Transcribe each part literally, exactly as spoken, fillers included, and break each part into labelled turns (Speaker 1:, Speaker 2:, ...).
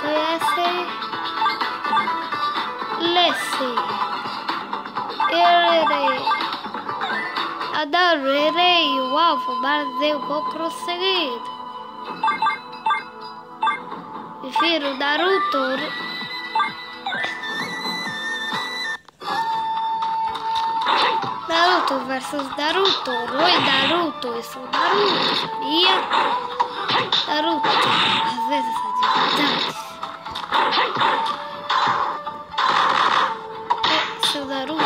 Speaker 1: Esse. Lesse. Errei. Adorei o alvo, mas eu vou prosseguir. Prefiro Naruto. Naruto versus Naruto. Oi, Naruto. Eu sou Naruto, sabia? Naruto. Às vezes atividades. É, seu Naruto.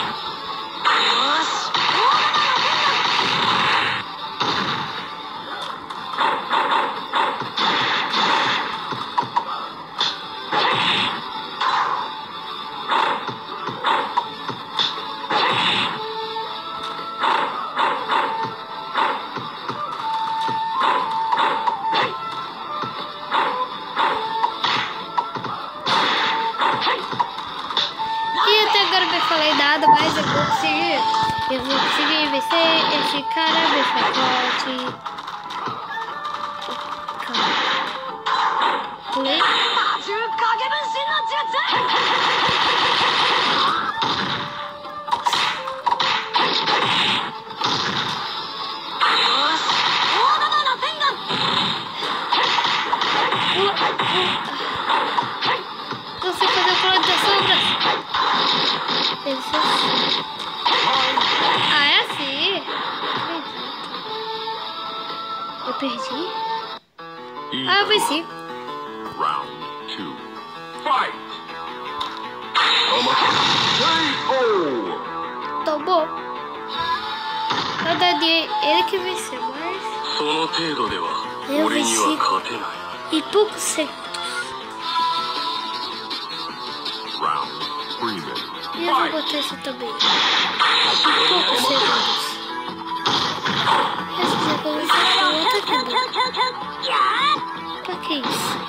Speaker 1: Falei nada, mas eu vou conseguir. Eu vou conseguir vencer esse cara bem forte. Pulei. Não sei fazer o plano das sombras. Ah, é assim? Eu perdi? Ah, eu venci.
Speaker 2: Round two. Fight!
Speaker 1: Tomou. Na verdade, ele que venceu, mas eu venci em poucos segundos.
Speaker 2: Round three.
Speaker 1: E eu vou botar isso também. Em poucos segundos. Esse jogo vai ser outro aqui. Pra que isso?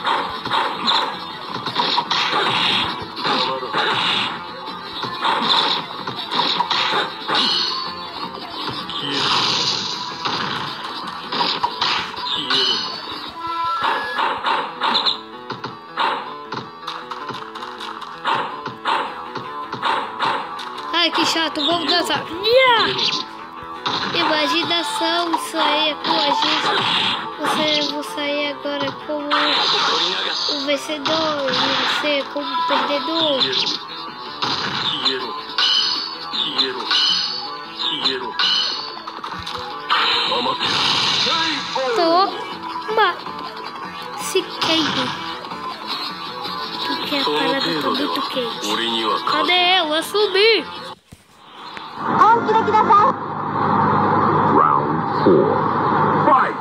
Speaker 1: Ai, que chato, vamos dançar. Yeah! Imaginação, isso aí é com a gente. Você, você aí agora como o vencedor e você como o perdedor. Toma! Se queime. Porque a parada tá muito quente. Cadê eu? Eu subi!
Speaker 2: Round four. Fight!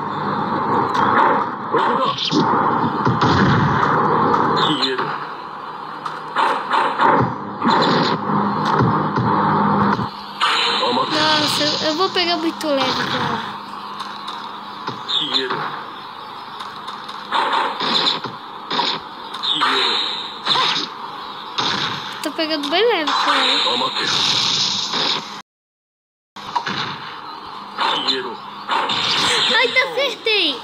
Speaker 1: Nossa, eu vou pegar muito leve com ela. Tô pegando bem leve com ela. Ainda acertei!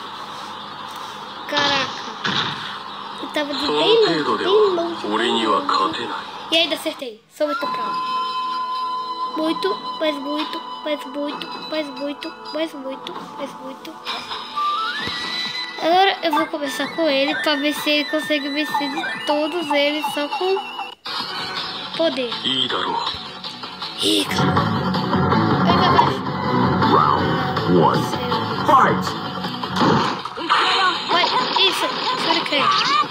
Speaker 1: Caraca! Eu tava de bem longe, bem longe, bem longe. E ainda acertei. Sou muito proud. Muito, mais muito, mais muito, mais muito, mais muito, mais muito. Agora eu vou começar com ele pra ver se ele consegue vencer de todos eles só com poder. Ih, cara. Vai, vai, vai.
Speaker 2: Round one. Fight!
Speaker 1: Vai, isso, Shuriken.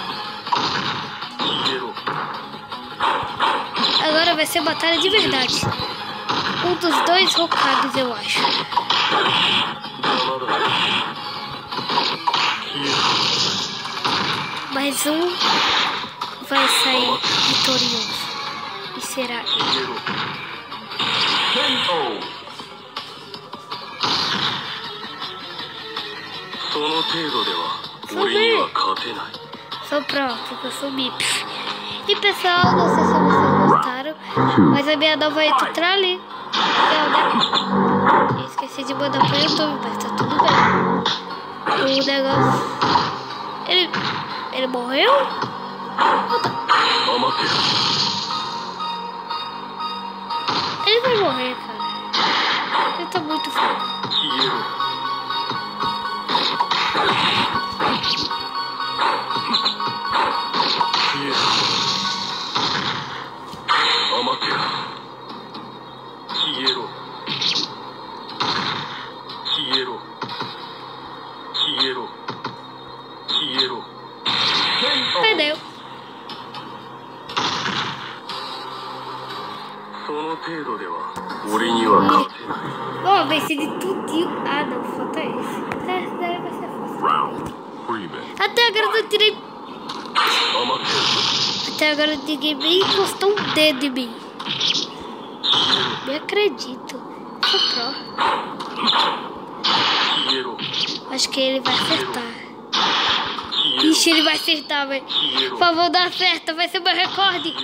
Speaker 1: Agora vai ser batalha de verdade. Um dos dois Hokages, eu acho. Mais um vai sair vitorioso. E será ele. Subi. Sou pronto, eu subi. E pessoal, não sei se vocês gostaram, mas a minha nova intro tá ali. Legal, né? Esqueci de mandar pro YouTube, mas tá tudo bem. O negócio... Ele... Ele morreu? Ele vai morrer, cara. Ele tá muito fraco. Perdeu. Ó, venci de tudinho. Ah, não, falta esse. Esse daí vai ser fácil. Até agora eu tirei. Até agora ninguém nem encostou um dedo em mim. Nem acredito. Sou pró. Acho que ele vai acertar. Ixi, ele vai acertar, velho. Por favor, dá certo. Vai ser meu recorde.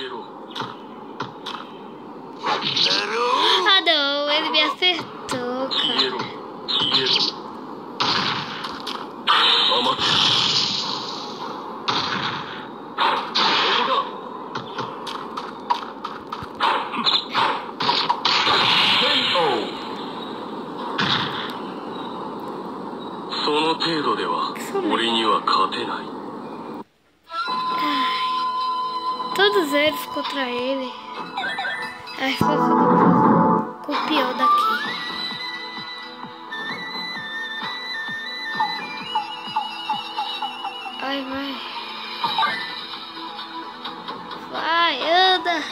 Speaker 1: Ah, não. Ele me acertou, cara. Todos eles contra ele. Acho que eu vou com o pior daqui. Ai, vai. Vai, anda.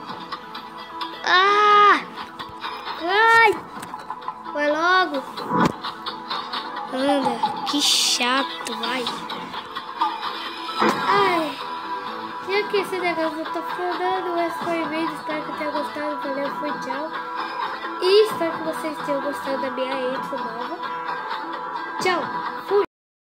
Speaker 1: Ah! Ai! Vai logo. Anda, que chato, vai. Ai. Já que esse negócio eu tô falando, esse foi o vídeo. Espero que tenham gostado. Valeu, foi tchau. E espero que vocês tenham gostado da minha intro nova. Tchau, fui.